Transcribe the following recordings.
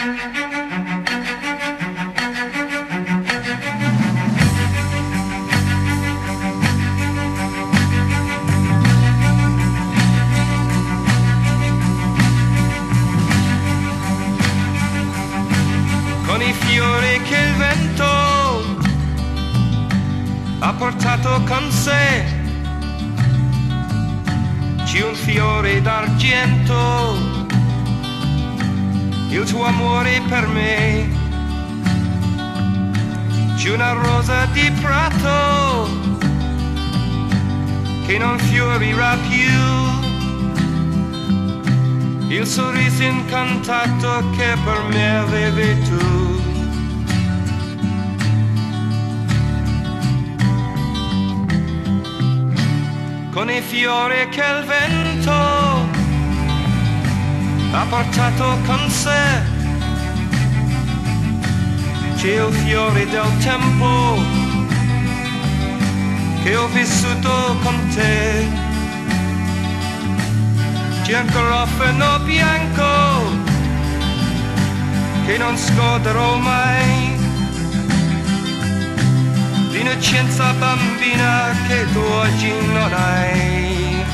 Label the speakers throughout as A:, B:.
A: Con i fiori che il vento ha portato con sé, c'è un fiore d'argento, il tuo amore per me, c'è una rosa di prato che non fiorirà più, il sorriso incantato che per me avevi tu. Con i fiori che il vento ha portato con sé, c'è il fiore del tempo che ho vissuto con te, c'è un garofano bianco che non scorderò mai, l'innocenza bambina che tu oggi non hai.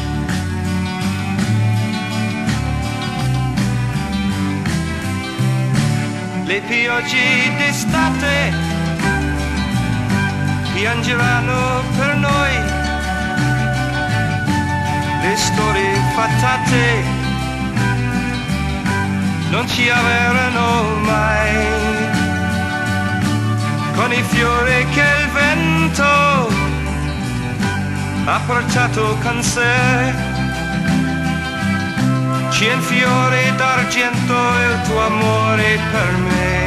A: Le piogge d'estate piangeranno per noi, le storie fatate non ci avranno mai. Con i fiori che il vento ha portato con sé, c'è un fiore d'argento, il tuo amore per me.